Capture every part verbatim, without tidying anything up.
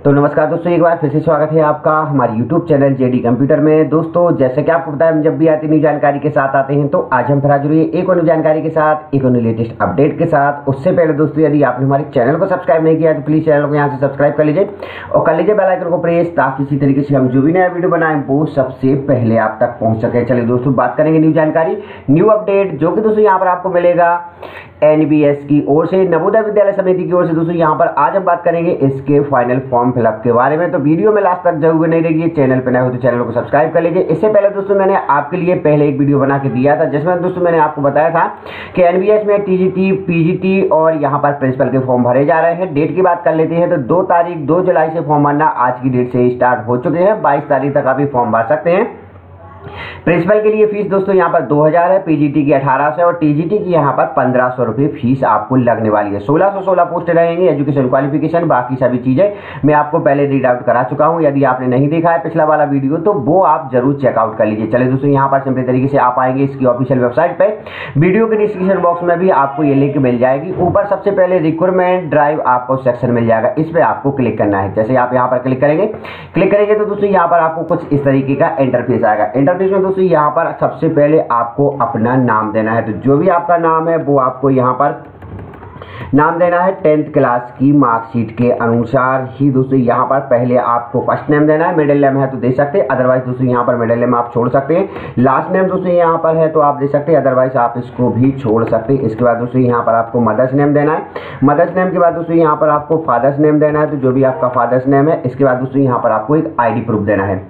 तो नमस्कार दोस्तों, एक बार फिर से स्वागत है आपका हमारे यूट्यूब चैनल जेडी कंप्यूटर में। दोस्तों जैसे कि आपको पता है, हम जब भी आती न्यू जानकारी के साथ आते हैं तो आज हम फिर हाजिर हुए एक और न्यू जानकारी के साथ, एक और लेटेस्ट अपडेट के साथ। उससे पहले दोस्तों, यदि आपने हमारे चैनल को सब्सक्राइब नहीं किया तो प्लीज़ चैनल को यहाँ से सब्सक्राइब कर लीजिए और कर लीजिए बेल आइकन को प्रेस, ताकि इसी तरीके से हम जो भी नया वीडियो बनाएं वो सबसे पहले आप तक पहुँच सके। चलिए दोस्तों, बात करेंगे न्यू जानकारी, न्यू अपडेट, जो कि दोस्तों यहाँ पर आपको मिलेगा एन बी एस की ओर से, नवोदय विद्यालय समिति की ओर से। दोस्तों यहाँ पर आज हम बात करेंगे इसके फाइनल फॉर्म फिलअप के बारे में, तो वीडियो में लास्ट तक जरूर नहीं रहिए। चैनल पर नए हो तो चैनल को सब्सक्राइब कर लीजिए। इससे पहले दोस्तों मैंने आपके लिए पहले एक वीडियो बना के दिया था, जिसमें दोस्तों मैंने आपको बताया था कि एन बी एस में T G T, P G T और यहाँ पर प्रिंसिपल के फॉर्म भरे जा रहे हैं। डेट की बात कर लेते हैं तो दो तारीख दो जुलाई से फॉर्म भरना आज की डेट से स्टार्ट हो चुके हैं। बाईस तारीख तक आप ये फॉर्म भर सकते हैं। प्रिंसिपल के लिए फीस दोस्तों यहाँ पर दो हज़ार है, पीजीटी की अठारह सौ और टीजीटी की यहाँ पर पंद्रह सौ रुपये फीस आपको लगने वाली है। सोलह सौ सोलह पोस्ट रहेंगे। एजुकेशन क्वालिफिकेशन बाकी सभी चीज़ें मैं आपको पहले रीड आउट करा चुका हूँ। यदि आपने नहीं देखा है पिछला वाला वीडियो तो वो आप जरूर चेकआउट कर लीजिए। चलिए दोस्तों, यहाँ पर सिंपल तरीके से आप आएंगे इसकी ऑफिशियल वेबसाइट पर। वीडियो के डिस्क्रिप्शन बॉक्स में भी आपको ये लिंक मिल जाएगी। ऊपर सबसे पहले रिक्रूटमेंट ड्राइव आपको सेक्शन मिल जाएगा, इस पर आपको क्लिक करना है। जैसे आप यहाँ पर क्लिक करेंगे क्लिक करेंगे तो दोस्तों यहाँ पर आपको कुछ इस तरीके का इंटरफेस आएगा। इंटरफेस में दोस्तों यहाँ पर सबसे पहले आपको अपना नाम देना है, तो जो भी आपका नाम है वो आपको यहाँ पर नाम देना है। टेंथ क्लास की मार्कशीट के अनुसार ही दोस्तों यहाँ पर पहले आपको फर्स्ट नेम देना है। मिडिल नेम है तो दे सकते हैं, अदरवाइज दोस्तों यहाँ पर मिडिल नेम आप छोड़ सकते हैं। लास्ट नेम दोस्तों यहाँ पर है तो आप दे सकते हैं, अदरवाइज आप इसको भी छोड़ सकते हैं। इसके बाद दोस्तों यहाँ पर आपको मदर्स नेम देना है। मदर्स नेम के बाद दोस्तों यहाँ पर आपको फादर्स नेम देना है, तो जो भी आपका फादर्स नेम है। इसके बाद दोस्तों यहाँ पर आपको एक आई डी प्रूफ देना है,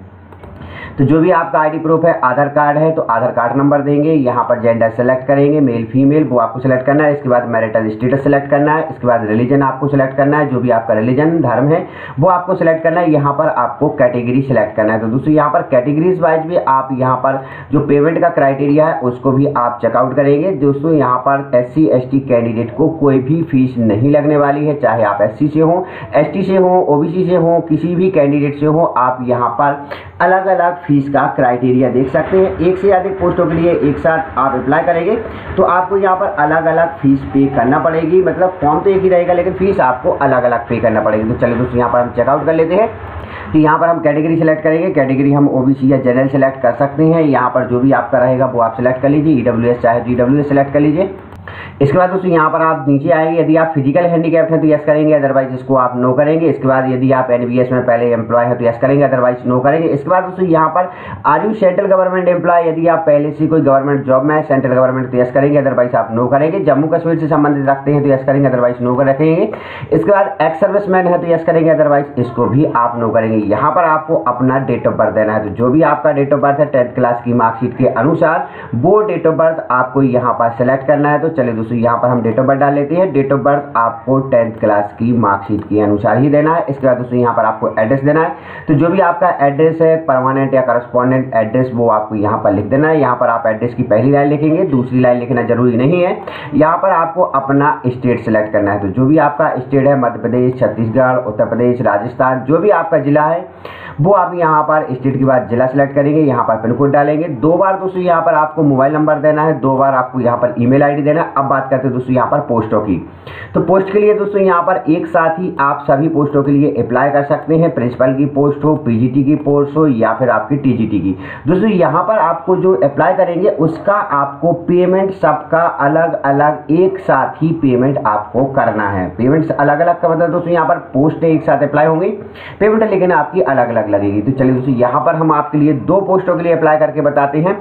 तो जो भी आपका आईडी प्रूफ है, आधार कार्ड है तो आधार कार्ड नंबर देंगे। यहाँ पर जेंडर सेलेक्ट करेंगे, मेल फीमेल वो आपको सेलेक्ट करना है। इसके बाद मैरिटल स्टेटस सेलेक्ट करना है। इसके बाद रिलीजन आपको सेलेक्ट करना है, जो भी आपका रिलीजन धर्म है वो आपको सेलेक्ट करना है। यहाँ पर आपको कैटेगरी सेलेक्ट करना है, तो दोस्तों यहाँ पर कैटेगरीज वाइज भी आप यहाँ पर जो पेमेंट का क्राइटेरिया है उसको भी आप चेकआउट करेंगे। दोस्तों यहाँ पर S C S T candidate को कोई भी फीस नहीं लगने वाली है, चाहे आप एस सी से हो, एस टी से हो, ओ बी सी से हो, किसी भी कैंडिडेट से हो। आप यहाँ पर अलग अलग फीस का क्राइटेरिया देख सकते हैं। एक से अधिक पोस्टों के लिए एक साथ आप अप्लाई करेंगे तो आपको यहाँ पर अलग अलग फीस पे करना पड़ेगी। मतलब फॉर्म तो एक ही रहेगा लेकिन फीस आपको अलग अलग पे करना पड़ेगी। तो चलिए दोस्तों, यहाँ पर हम चेकआउट कर लेते हैं। तो यहाँ पर हम कैटेगरी सेलेक्ट करेंगे। कैटेगरी हम ओबीसी या जनरल सेलेक्ट कर सकते हैं। यहाँ पर जो भी आपका रहेगा वो आप सेलेक्ट कर लीजिए। ईडब्ल्यूएस चाहे तो ईडब्ल्यूएस सेलेक्ट कर लीजिए। इसके बाद दोस्तों यहाँ पर आप नीचे आएंगे, यदि आप फिजिकल हैंडीकैप्ड हैं तो यस करेंगे, अदरवाइज इसको आप नो करेंगे। इसके बाद यदि आप एनबीएस में पहले एम्प्लॉय है तो यस करेंगे, अदरवाइज नो करेंगे। इसके बाद दोस्तों यहाँ पर are you central government employ, यदि आप पहले से कोई गवर्नमेंट जॉब में है सेंट्रल गवर्नमेंट तो यस करेंगे, अदरवाइज आप नो करेंगे। जम्मू कश्मीर से संबंधित रखते हैं तो यस करेंगे, अदरवाइज नो कर रखेंगे। इसके बाद एक्स सर्विसमैन है तो यस करेंगे, अदरवाइज इसको भी आप नो करेंगे। यहाँ पर आपको अपना डेट ऑफ बर्थ देना है, तो जो भी आपका डेट ऑफ बर्थ है टेंथ क्लास की मार्कशीट के अनुसार वो डेट ऑफ बर्थ आपको यहाँ पर सेलेक्ट करना है। तो चलिए दोस्तों, यहाँ पर हम डेट ऑफ बर्थ डाल लेते हैं। डेट ऑफ बर्थ आपको टेंथ क्लास की मार्कशीट के अनुसार ही देना है। इसके बाद दोस्तों यहाँ पर आपको एड्रेस देना है, तो जो भी आपका एड्रेस है परमानेंट या करस्पॉन्डेंट एड्रेस वो आपको यहाँ पर लिख देना है। यहाँ पर आप एड्रेस की पहली लाइन लिखेंगे, दूसरी लाइन लिखना जरूरी नहीं है। यहाँ पर आपको अपना स्टेट सेलेक्ट करना है, तो जो भी आपका स्टेट है, मध्य प्रदेश, छत्तीसगढ़, उत्तर प्रदेश, राजस्थान, जो भी आपका जिला है वो आप यहाँ पर स्टेट के बाद जिला सेलेक्ट करेंगे। यहाँ पर पिन कोड डालेंगे। दो बार दोस्तों यहाँ पर आपको मोबाइल नंबर देना है, दो बार आपको यहाँ पर ईमेल आईडी देना है। अब बात करते हैं दोस्तों यहाँ पर पोस्टों की, तो पोस्ट के लिए दोस्तों यहाँ पर एक साथ ही आप सभी पोस्टों के लिए अप्लाई कर सकते हैं। प्रिंसिपल की पोस्ट हो, पीजीटी की पोस्ट हो या फिर आपकी टीजीटी की। दोस्तों यहाँ पर आपको जो अप्लाई करेंगे उसका आपको पेमेंट सबका अलग अलग एक साथ ही पेमेंट आपको करना है। पेमेंट अलग अलग का मतलब दोस्तों यहाँ पर पोस्ट एक साथ अप्लाई होंगी, पेमेंट लेकिन आपकी अलग अलग लगेगी। तो चलिए दोस्तों, यहाँ पर हम आपके लिए दो पोस्टों के लिए अप्लाई करके बताते हैं,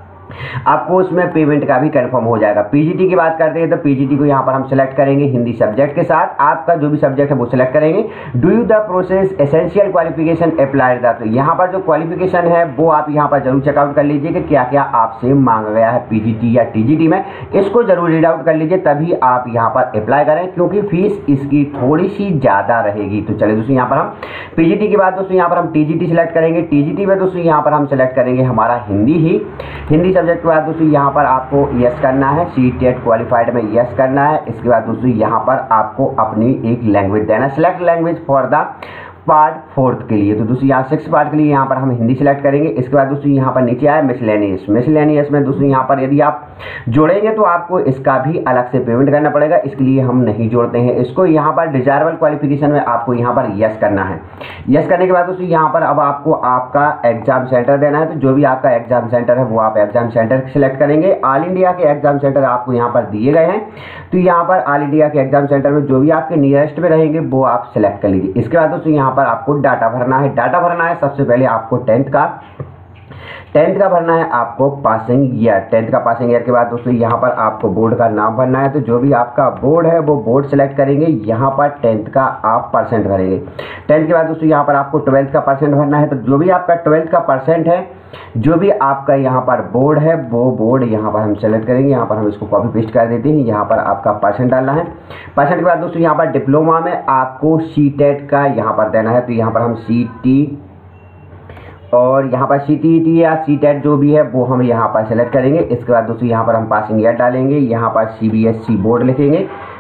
आपको उसमें पेमेंट का भी कंफर्म हो जाएगा। पीजीटी की बात करते हैं तो पीजीटी को यहाँ पर हम सेलेक्ट करेंगे हिंदी सब्जेक्ट के साथ। आपका जो भी सब्जेक्ट है वो सिलेक्ट करेंगे। Do you the process essential qualification applied the, तो यहाँ पर जो क्वालिफिकेशन है वो आप यहाँ पर जरूर चेकआउट कर लीजिए कि क्या क्या आपसे मांगा गया है पीजीटी या टीजीटी में। इसको जरूर रीड आउट कर लीजिए, तभी आप यहाँ पर अप्लाई करें, क्योंकि फीस इसकी थोड़ी सी ज़्यादा रहेगी। तो चलिए दोस्तों, यहाँ पर हम पीजीटी के बाद दोस्तों यहाँ पर हम टीजीटी सिलेक्ट करेंगे। टीजीटी में दोस्तों यहाँ पर हम सिलेक्ट करेंगे हमारा हिंदी ही हिंदी सब्जेक्ट के बाद दोस्तों यहाँ पर आपको यस करना है। सी टेट क्वालिफाइड में यस करना है। इसके बाद दोस्तों यहाँ पर आपको अपनी एक लैंग्वेज देना है, select language for the part fourth के लिए। तो दोस्तों यहाँ सिक्स पार्ट के लिए यहाँ पर हम हिंदी सिलेक्ट करेंगे। इसके बाद दोस्तों यहाँ पर नीचे आए मिसलेनियस। मिसलेनियस में दोस्तों यहाँ पर यदि आप जोड़ेंगे तो आपको इसका भी अलग से पेमेंट करना पड़ेगा, इसके लिए हम नहीं जोड़ते हैं इसको। यहाँ पर डिजायरेबल क्वालिफिकेशन में आपको यहाँ पर यस करना है। यस करने के बाद दोस्तों यहाँ पर अब आपको आपका एग्जाम सेंटर देना है, तो जो भी आपका एग्जाम सेंटर है वो आप एग्जाम सेंटर सिलेक्ट करेंगे। ऑल इंडिया के एग्जाम सेंटर आपको यहाँ पर दिए गए हैं, तो यहाँ पर ऑल इंडिया के एग्जाम सेंटर में जो भी आपके नियरेस्ट में रहेंगे वो आप सिलेक्ट कर लीजिए। इसके बाद दोस्तों यहाँ पर आपको डाटा भरना है। डाटा भरना है सबसे पहले आपको टेंथ का टेंथ का भरना है आपको पासिंग ईयर। टेंथ का पासिंग ईयर के बाद दोस्तों यहाँ पर आपको बोर्ड का नाम भरना है, तो जो भी आपका बोर्ड है वो बोर्ड सेलेक्ट करेंगे। यहाँ पर टेंथ का आप परसेंट भरेंगे। टेंथ के बाद दोस्तों यहाँ पर आपको ट्वेल्थ का परसेंट भरना है, तो जो भी आपका ट्वेल्थ का परसेंट है, जो भी आपका यहाँ पर बोर्ड है वो बोर्ड यहाँ पर हम सेलेक्ट करेंगे। यहाँ पर हम इसको कॉपी पेस्ट कर देते हैं। यहाँ पर आपका परसेंट डालना है। परसेंट के बाद दोस्तों यहाँ पर डिप्लोमा में आपको सी टेट का यहाँ पर देना है, तो यहाँ पर हम सी टी और यहाँ पर सी टी ई टी या सी टेट जो भी है वो हम यहाँ पर सेलेक्ट करेंगे। इसके बाद दोस्तों यहाँ पर हम पासिंग ईयर डालेंगे। यहाँ पर C B S E board लिखेंगे,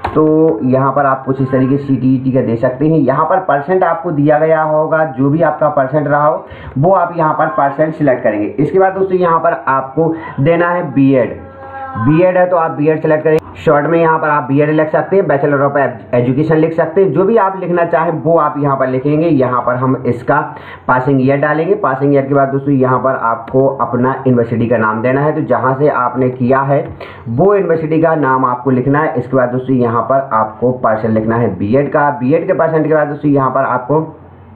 तो यहाँ पर आप कुछ इस तरीके से सी टी ई टी का दे सकते हैं। यहाँ पर परसेंट आपको दिया गया होगा, जो भी आपका परसेंट रहा हो वो आप यहाँ पर परसेंट सिलेक्ट करेंगे। इसके बाद दोस्तों यहाँ पर आपको देना है बी एड। बी एड है तो आप बी एड सेलेक्ट करेंगे। शॉर्ट में यहाँ पर आप बी एड लिख सकते हैं, बैचलर ऑफ एजुकेशन लिख सकते हैं, जो भी आप लिखना चाहें वो आप यहाँ पर लिखेंगे। यहाँ पर हम इसका पासिंग ईयर डालेंगे। पासिंग ईयर के बाद दोस्तों यहाँ पर आपको अपना यूनिवर्सिटी का नाम देना है, तो जहाँ से आपने किया है वो यूनिवर्सिटी का नाम आपको लिखना है। इसके बाद दोस्तों यहाँ पर आपको परसेंट लिखना है बी एड का। बी एड के परसेंट के बाद दोस्तों यहाँ पर आपको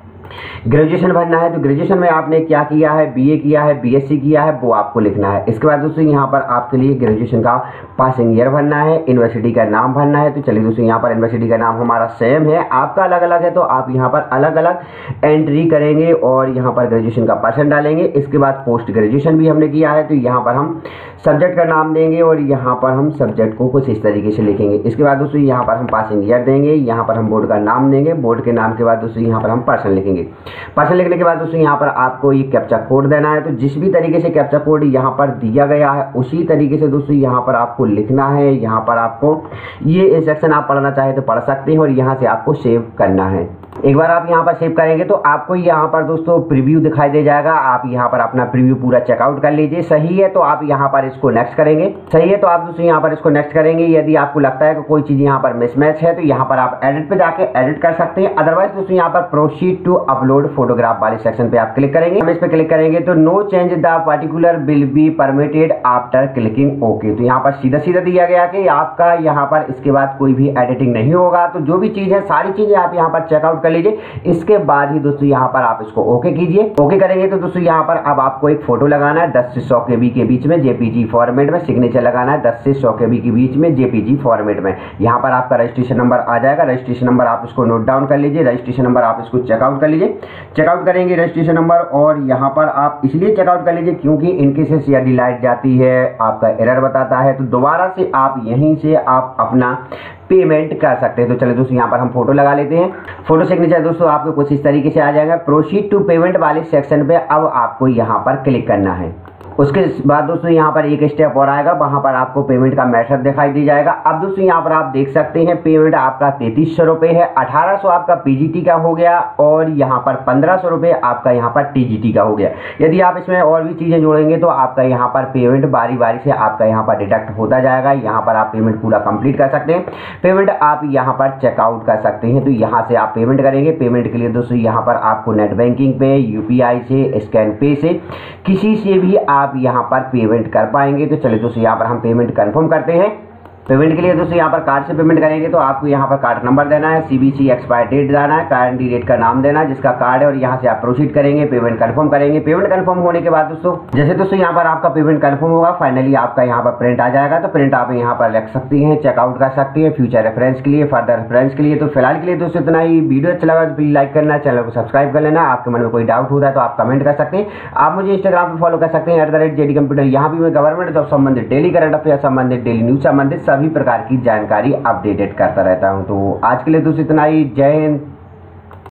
ग्रेजुएशन भरना है, तो ग्रेजुएशन में आपने क्या किया है, बीए किया है, बीएससी किया है, वो आपको लिखना है। इसके बाद दोस्तों यहाँ पर आपके लिए ग्रेजुएशन का पासिंग ईयर भरना है, यूनिवर्सिटी का नाम भरना है। तो चलिए दोस्तों यहाँ पर यूनिवर्सिटी का नाम हमारा सेम है, आपका अलग अलग है, तो आप यहाँ पर अलग अलग एंट्री करेंगे और यहाँ पर ग्रेजुएशन का परसेंट डालेंगे। इसके बाद पोस्ट ग्रेजुएशन भी हमने किया है, तो यहाँ पर हम सब्जेक्ट का नाम देंगे और यहाँ पर हम सब्जेक्ट को कुछ इस तरीके से लिखेंगे। इसके बाद दोस्तों यहाँ पर हम पासिंग ईयर देंगे, यहाँ पर हम बोर्ड का नाम देंगे, बोर्ड के नाम के बाद दोस्तों यहाँ पर हम पर्सन लिखेंगे। पर्सन लिखने के बाद दोस्तों यहाँ पर आपको ये कैप्चा कोड देना है, तो जिस भी तरीके से कैप्चा कोड यहाँ पर दिया गया है उसी तरीके से दोस्तों यहाँ पर आपको लिखना है। यहाँ पर आपको ये इंस्ट्रक्शन आप पढ़ना चाहे तो पढ़ सकते हैं और यहाँ से आपको सेव करना है। एक बार आप यहाँ पर सेव करेंगे तो आपको यहाँ पर दोस्तों प्रीव्यू दिखाई दे जाएगा। आप यहाँ पर अपना प्रीव्यू पूरा चेकआउट कर लीजिए। सही है तो आप यहाँ पर इसको नेक्स्ट करेंगे। सही है तो आप दोस्तों यहाँ पर इसको नेक्स्ट करेंगे। यदि आपको लगता है कि कोई चीज़ यहाँ पर मिसमैच है तो यहाँ पर आप एडिट पे जाके एडिट कर सकते हैं। अदरवाइज दोस्तों यहाँ पर प्रोसीड टू अपलोड फोटोग्राफ वाले सेक्शन पे आप क्लिक करेंगे। हम इस पे क्लिक करेंगे तो no change the particular will be permitted after clicking okay. तो यहाँ पर सीधा सीधा दिया गया कि आपका यहाँ पर इसके बाद कोई भी एडिटिंग नहीं होगा। तो जो भी चीज़ है सारी चीज़ें आप यहाँ पर चेकआउट कर लीजिए। इसके बाद ही दोस्तों यहाँ पर आप इसको ओके कीजिए। ओके करेंगे तो दोस्तों यहाँ पर अब आपको एक फोटो लगाना है दस से सौ के बी के बीच में जेपीजी फॉर्मेट में। सिग्नेचर लगाना है दस से सौ के बी के बीच में जेपीजी फॉर्मेट में। यहाँ पर आपका रजिस्ट्रेशन नंबर आ जाएगा। रजिस्ट्रेशन नंबर आप इसको नोट डाउन कर लीजिए। रजिस्ट्रेशन नंबर आप इसको चेकआउट कर लीजिए। चेकआउट करेंगे रजिस्ट्रेशन नंबर, और यहाँ पर आप इसलिए चेकआउट कर लीजिए क्योंकि इनकेस यदि लाइट जाती है, आपका एरर बताता है, तो दोबारा से आप यहीं से आप अपना पेमेंट कर सकते हैं। तो चलिए दोस्तों यहाँ पर हम फोटो लगा लेते हैं। फोटो सिग्नेचर दोस्तों आपको कुछ इस तरीके से आ जाएगा। प्रोसीड टू पेमेंट वाले सेक्शन पे अब आपको यहाँ पर क्लिक करना है। उसके बाद दोस्तों यहाँ पर एक स्टेप और आएगा, वहाँ पर आपको पेमेंट का मेथड दिखाई दे जाएगा। अब दोस्तों यहाँ पर आप देख सकते हैं पेमेंट आपका तैंतीस सौ रुपये है, अठारह सौ आपका पीजीटी का हो गया और यहाँ पर पंद्रह सौ रुपये आपका यहाँ पर टीजीटी का हो गया। यदि आप इसमें और भी चीज़ें जोड़ेंगे तो आपका यहाँ पर पेमेंट बारी बारी से आपका यहाँ पर डिडक्ट होता जाएगा। यहाँ पर आप पेमेंट पूरा कंप्लीट कर सकते हैं। पेमेंट आप यहाँ पर चेकआउट कर सकते हैं, तो यहाँ से आप पेमेंट करेंगे। पेमेंट के लिए दोस्तों यहाँ पर आपको नेट बैंकिंग पे, यूपीआई से, स्कैन पे से, किसी से भी आप यहाँ पर पेमेंट कर पाएंगे। तो चलिए दोस्तों यहाँ पर हम पेमेंट कंफर्म करते हैं। पेमेंट के लिए दोस्तों यहाँ पर कार्ड से पेमेंट करेंगे तो आपको यहाँ पर कार्ड नंबर देना है, सीबीसी एक्सपायर डेट देना है, कैंडिडेट का नाम देना है जिसका कार्ड है, और यहाँ से आप प्रोसीड करेंगे, पेमेंट कंफर्म करेंगे। पेमेंट कंफर्म होने के बाद दोस्तों जैसे दोस्तों यहाँ पर आपका पेमेंट कंफर्म होगा, फाइनली आपका यहाँ पर प्रिंट आ जाएगा। तो प्रिंट आप यहाँ पर रख सकती हैं, चेकआउट कर सकती हैं फ्यूचर रेफरेंस के लिए, फर्दर रेफरेंस के लिए। तो फिलहाल के लिए दोस्तों इतना ही। वीडियो अच्छा लगा तो प्लीज लाइक करना, चैनल को सब्सक्राइब कर लेना। आपके मन में कोई डाउट होता है तो आप कमेंट कर सकते हैं। आप मुझे इंस्टाग्राम पर फॉलो कर सकते हैं at the rate JD computer. यहाँ भी मैं गवर्नमेंट जॉब संबंधित, डेली करंट अफेयर संबंधित, डेली न्यूज संबंधित सभी प्रकार की जानकारी अपडेटेड करता रहता हूं। तो आज के लिए दोस्तों इतना ही। जय हिंद।